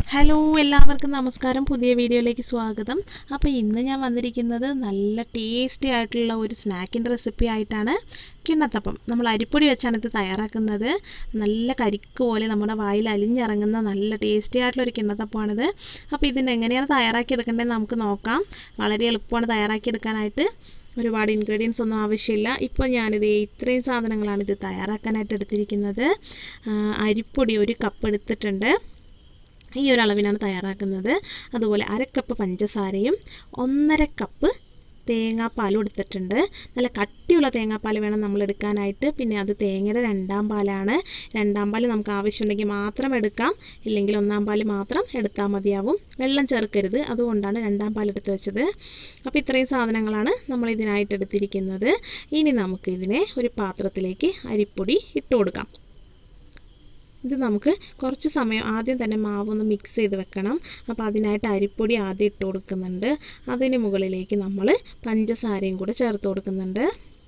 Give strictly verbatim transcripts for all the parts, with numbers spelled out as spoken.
Hello എല്ലാവർക്കും നമസ്കാരം. പുതിയ വീഡിയോയിലേക്ക് സ്വാഗതം. അപ്പോൾ ഇന്ന് ഞാൻ വന്നിരിക്കുന്നത് നല്ല ടേസ്റ്റി ആയിട്ടുള്ള ഒരു സ്നാക്കിൻ്റെ റെസിപ്പി ആയിട്ടാണ്. കിണ്ണത്തപ്പം നമ്മൾ അരിപ്പൊടി വെച്ചാണ് ഇത് തയ്യാറാക്കുന്നത്. നല്ല കരിക്ക് പോലെ നമ്മുടെ വായിൽ അലിഞ്ഞിറങ്ങുന്ന നല്ല ടേസ്റ്റി ആയിട്ടുള്ളൊരു കിണ്ണത്തപ്പമാണിത്. അപ്പോൾ ഇതിന് എങ്ങനെയാണ് തയ്യാറാക്കിയെടുക്കേണ്ടതെന്ന് നമുക്ക് നോക്കാം. വളരെ എളുപ്പമാണ് തയ്യാറാക്കിയെടുക്കാനായിട്ട്. ഒരുപാട് ഇൻഗ്രീഡിയൻസ് ഒന്നും ആവശ്യമില്ല. ഇപ്പോൾ ഞാനിത് ഇത്രയും സാധനങ്ങളാണ് ഇത് തയ്യാറാക്കാനായിട്ട് എടുത്തിരിക്കുന്നത്. അരിപ്പൊടി ഒരു കപ്പ് എടുത്തിട്ടുണ്ട്. ഈ ഒരു അളവിനാണ് തയ്യാറാക്കുന്നത്. അതുപോലെ അര കപ്പ് പഞ്ചസാരയും ഒന്നര കപ്പ് തേങ്ങാപ്പാലും എടുത്തിട്ടുണ്ട്. നല്ല കട്ടിയുള്ള തേങ്ങാപ്പാൽ വേണം നമ്മൾ എടുക്കാനായിട്ട്. പിന്നെ അത് തേങ്ങയുടെ രണ്ടാം പാലാണ്. രണ്ടാം പാൽ നമുക്ക് ആവശ്യമുണ്ടെങ്കിൽ മാത്രം എടുക്കാം, ഇല്ലെങ്കിൽ ഒന്നാം പാൽ മാത്രം എടുത്താൽ മതിയാവും. വെള്ളം ചേർക്കരുത്, അതുകൊണ്ടാണ് രണ്ടാം പാൽ എടുത്ത് വെച്ചത്. അപ്പോൾ ഇത്രയും സാധനങ്ങളാണ് നമ്മൾ ഇതിനായിട്ട് എടുത്തിരിക്കുന്നത്. ഇനി നമുക്ക് ഇതിനെ ഒരു പാത്രത്തിലേക്ക് അരിപ്പൊടി ഇട്ട് കൊടുക്കാം. ഇത് നമുക്ക് കുറച്ച് സമയം ആദ്യം തന്നെ മാവൊന്ന് മിക്സ് ചെയ്ത് വെക്കണം. അപ്പോൾ അതിനായിട്ട് അരിപ്പൊടി ആദ്യം ഇട്ട് കൊടുക്കുന്നുണ്ട്. അതിന് മുകളിലേക്ക് നമ്മൾ പഞ്ചസാരയും കൂടെ ചേർത്ത് കൊടുക്കുന്നുണ്ട്.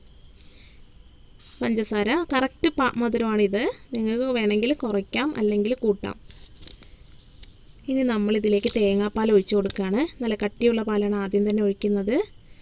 പഞ്ചസാര കറക്റ്റ് മധുരമാണിത്. നിങ്ങൾക്ക് വേണമെങ്കിൽ കുറയ്ക്കാം, അല്ലെങ്കിൽ കൂട്ടാം. ഇനി നമ്മളിതിലേക്ക് തേങ്ങാപ്പാൽ ഒഴിച്ചു കൊടുക്കുകയാണ്. നല്ല കട്ടിയുള്ള പാലാണ് ആദ്യം തന്നെ ഒഴിക്കുന്നത്.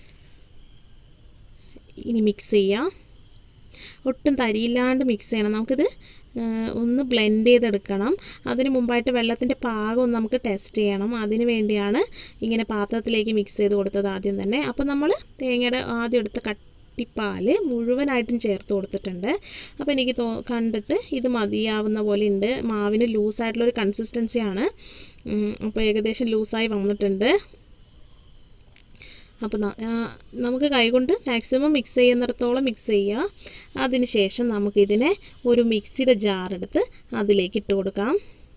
ഇനി മിക്സ് ചെയ്യാം. ഒട്ടും തരിയില്ലാണ്ട് മിക്സ് ചെയ്യണം. നമുക്കിത് ഒന്ന് ബ്ലെൻഡ് ചെയ്തെടുക്കണം. അതിന് മുമ്പായിട്ട് വെള്ളത്തിൻ്റെ പാകം ഒന്ന് നമുക്ക് ടെസ്റ്റ് ചെയ്യണം. അതിന് വേണ്ടിയാണ് ഇങ്ങനെ പാത്രത്തിലേക്ക് മിക്സ് ചെയ്ത് കൊടുത്തത് ആദ്യം തന്നെ. അപ്പോൾ നമ്മൾ തേങ്ങയുടെ ആദ്യം എടുത്ത കട്ടിപ്പാൽ മുഴുവനായിട്ടും ചേർത്ത് കൊടുത്തിട്ടുണ്ട്. അപ്പോൾ എനിക്ക് തോ കണ്ടിട്ട് ഇത് മതിയാവുന്ന പോലെ ഉണ്ട്. മാവിന് ലൂസായിട്ടുള്ളൊരു കൺസിസ്റ്റൻസിയാണ്. അപ്പോൾ ഏകദേശം ലൂസായി വന്നിട്ടുണ്ട്. അപ്പോൾ നമുക്ക് കൈകൊണ്ട് മാക്സിമം മിക്സ് ചെയ്യുന്നിടത്തോളം മിക്സ് ചെയ്യുക. അതിന് ശേഷം നമുക്കിതിനെ ഒരു മിക്സിയുടെ ജാറെടുത്ത് അതിലേക്ക് ഇട്ട് കൊടുക്കാം.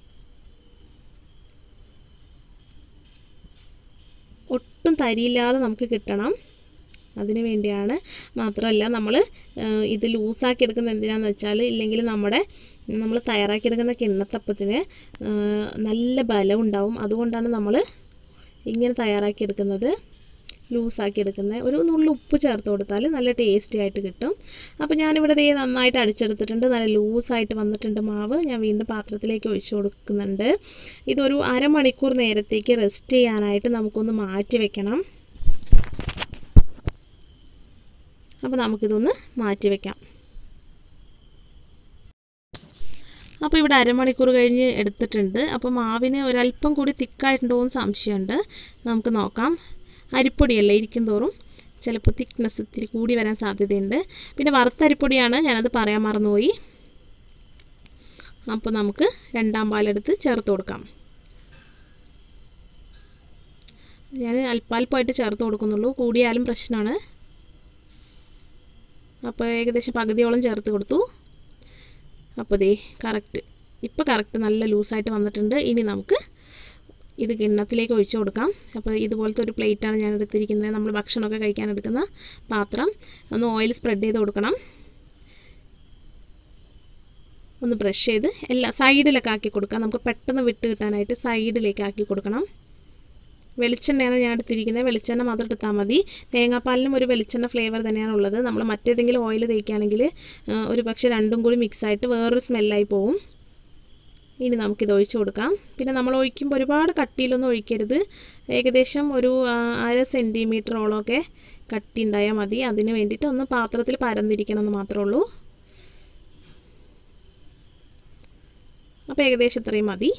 ഒട്ടും തരിയില്ലാതെ നമുക്ക് കിട്ടണം. അതിന് വേണ്ടിയാണ്. മാത്രമല്ല നമ്മൾ ഇത് ലൂസാക്കി എടുക്കുന്നത് എന്തിനാണെന്ന് വെച്ചാൽ, ഇല്ലെങ്കിൽ നമ്മുടെ നമ്മൾ തയ്യാറാക്കിയെടുക്കുന്ന കിണ്ണത്തപ്പത്തിന് നല്ല ബലം ഉണ്ടാവും. അതുകൊണ്ടാണ് നമ്മൾ ഇങ്ങനെ തയ്യാറാക്കിയെടുക്കുന്നത്, ലൂസാക്കി എടുക്കുന്നത്. ഒരു നുള്ളി ഉപ്പ് ചേർത്ത് കൊടുത്താൽ നല്ല ടേസ്റ്റി ആയിട്ട് കിട്ടും. അപ്പോൾ ഞാനിവിടെ ദേ നന്നായിട്ട് അടിച്ചെടുത്തിട്ടുണ്ട്. നല്ല ലൂസായിട്ട് വന്നിട്ടുണ്ട് മാവ്. ഞാൻ വീണ്ടും പാത്രത്തിലേക്ക് ഒഴിച്ചു കൊടുക്കുന്നുണ്ട്. ഇതൊരു അരമണിക്കൂർ നേരത്തേക്ക് റെസ്റ്റ് ചെയ്യാനായിട്ട് നമുക്കൊന്ന് മാറ്റി വെക്കണം. അപ്പോൾ നമുക്കിതൊന്ന് മാറ്റി വെക്കാം. അപ്പോൾ ഇവിടെ അരമണിക്കൂർ കഴിഞ്ഞ് എടുത്തിട്ടുണ്ട്. അപ്പോൾ മാവിന് ഒരല്പം കൂടി തിക്കായിട്ടുണ്ടോ എന്ന് സംശയമുണ്ട്. നമുക്ക് നോക്കാം. അരിപ്പൊടിയല്ലേ, ഇരിക്കും തോറും ചിലപ്പോൾ തിക്നെസ് ഇത്തിരി കൂടി വരാൻ സാധ്യതയുണ്ട്. പിന്നെ വറുത്ത അരിപ്പൊടിയാണ്, ഞാനത് പറയാൻ മറന്നുപോയി. അപ്പോൾ നമുക്ക് രണ്ടാം പാലെടുത്ത് ചേർത്ത് കൊടുക്കാം. ഞാൻ അല്പാൽപ്പമായിട്ട് ചേർത്ത് കൊടുക്കുന്നുള്ളൂ, കൂടിയാലും പ്രശ്നമാണ്. അപ്പോൾ ഏകദേശം പകുതിയോളം ചേർത്ത് കൊടുത്തു. അപ്പോൾ ദേ കറക്റ്റ്, ഇപ്പോൾ കറക്റ്റ് നല്ല ലൂസായിട്ട് വന്നിട്ടുണ്ട്. ഇനി നമുക്ക് ഇത് കിണ്ണത്തിലേക്ക് ഒഴിച്ചു കൊടുക്കാം. അപ്പോൾ ഇതുപോലത്തെ ഒരു പ്ലേറ്റാണ് ഞാൻ എടുത്തിരിക്കുന്നത്. നമ്മൾ ഭക്ഷണമൊക്കെ കഴിക്കാൻ എടുക്കുന്ന പാത്രം. ഒന്ന് ഓയിൽ സ്പ്രെഡ് ചെയ്ത് കൊടുക്കണം. ഒന്ന് ബ്രഷ് ചെയ്ത് എല്ലാ സൈഡിലൊക്കെ ആക്കി കൊടുക്കാം. നമുക്ക് പെട്ടെന്ന് വിട്ട് കിട്ടാനായിട്ട് സൈഡിലേക്ക് ആക്കി കൊടുക്കണം. വെളിച്ചെണ്ണയാണ് ഞാൻ എടുത്തിരിക്കുന്നത്. വെളിച്ചെണ്ണ മാത്രം എടുത്താൽ മതി. തേങ്ങാപ്പാലിനും ഒരു വെളിച്ചെണ്ണ ഫ്ലേവർ തന്നെയാണ് ഉള്ളത്. നമ്മൾ മറ്റേതെങ്കിലും ഓയിൽ തേക്കുകയാണെങ്കിൽ ഒരു പക്ഷേ രണ്ടും കൂടി മിക്സായിട്ട് വേറൊരു സ്മെല്ലായി പോവും. ഇനി നമുക്കിത് ഒഴിച്ചു കൊടുക്കാം. പിന്നെ നമ്മൾ ഒഴിക്കുമ്പോൾ ഒരുപാട് കട്ടിയിലൊന്നും ഒഴിക്കരുത്. ഏകദേശം ഒരു അര സെൻറ്റിമീറ്ററോളമൊക്കെ കട്ടി ഉണ്ടായാൽ മതി. അതിന് വേണ്ടിയിട്ട് ഒന്ന് പാത്രത്തിൽ പരന്നിരിക്കണം എന്ന് മാത്രമേ ഉള്ളൂ. അപ്പോൾ ഏകദേശം ഇത്രയും മതി.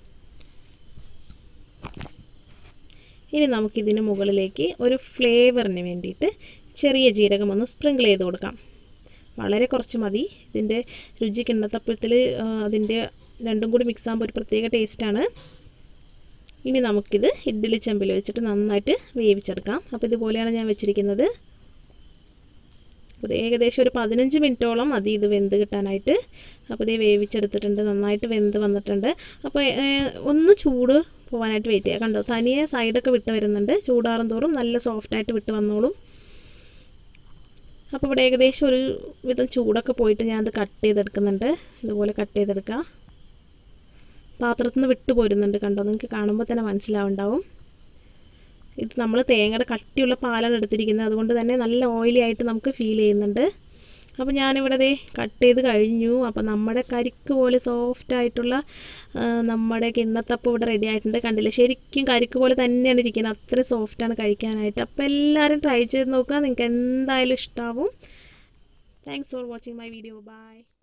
ഇനി നമുക്കിതിന് മുകളിലേക്ക് ഒരു ഫ്ലേവറിന് വേണ്ടിയിട്ട് ചെറിയ ജീരകം ഒന്ന് സ്പ്രിങ്കിൾ ചെയ്ത് കൊടുക്കാം. വളരെ കുറച്ച് മതി. ഇതിൻ്റെ രുചി കിണ്ണത്തപ്പത്തിൽ അതിൻ്റെ രണ്ടും കൂടി മിക്സ് ആകുമ്പോൾ ഒരു പ്രത്യേക ടേസ്റ്റാണ്. ഇനി നമുക്കിത് ഇഡ്ഡലി ചെമ്പിൽ വെച്ചിട്ട് നന്നായിട്ട് വേവിച്ചെടുക്കാം. അപ്പോൾ ഇതുപോലെയാണ് ഞാൻ വെച്ചിരിക്കുന്നത്. അപ്പോൾ ഏകദേശം ഒരു പതിനഞ്ച് മിനിറ്റോളം മതി ഇത് വെന്ത് കിട്ടാനായിട്ട്. അപ്പോൾ ഇത് വേവിച്ചെടുത്തിട്ടുണ്ട്, നന്നായിട്ട് വെന്ത് വന്നിട്ടുണ്ട്. അപ്പോൾ ഒന്ന് ചൂട് പോകാനായിട്ട് വെയിറ്റ് ചെയ്യുക. കണ്ടോ, തനിയെ സൈഡൊക്കെ വിട്ട് വരുന്നുണ്ട്. ചൂടാറും തോറും നല്ല സോഫ്റ്റായിട്ട് വിട്ട് വന്നോളും. അപ്പോൾ ഇവിടെ ഏകദേശം ഒരു വിധം ചൂടൊക്കെ പോയിട്ട് ഞാനത് കട്ട് ചെയ്തെടുക്കുന്നുണ്ട്. ഇതുപോലെ കട്ട് ചെയ്തെടുക്കുക. പാത്രത്തിൽ നിന്ന് വിട്ടു പോരുന്നുണ്ട്. കണ്ടോ, നിങ്ങൾക്ക് കാണുമ്പോൾ തന്നെ മനസ്സിലാവുണ്ടാവും. ഇത് നമ്മൾ തേങ്ങയുടെ കട്ടിയുള്ള പാലാണ് എടുത്തിരിക്കുന്നത്. അതുകൊണ്ട് തന്നെ നല്ല ഓയിലി ആയിട്ട് നമുക്ക് ഫീൽ ചെയ്യുന്നുണ്ട്. അപ്പോൾ ഞാനിവിടെ ദേ കട്ട് ചെയ്ത് കഴിഞ്ഞു. അപ്പോൾ നമ്മുടെ കരിക്ക് പോലെ സോഫ്റ്റ് ആയിട്ടുള്ള നമ്മുടെ കിണ്ണത്തപ്പം ഇവിടെ റെഡി ആയിട്ടുണ്ട്. കണ്ടില്ലേ, ശരിക്കും കരിക്ക് പോലെ തന്നെയാണ് ഇരിക്കുന്നത്, അത്ര സോഫ്റ്റാണ് കഴിക്കാനായിട്ട്. അപ്പോൾ എല്ലാവരും ട്രൈ ചെയ്ത് നോക്കുക, നിങ്ങൾക്ക് എന്തായാലും ഇഷ്ടമാവും. Thanks for watching my video. By.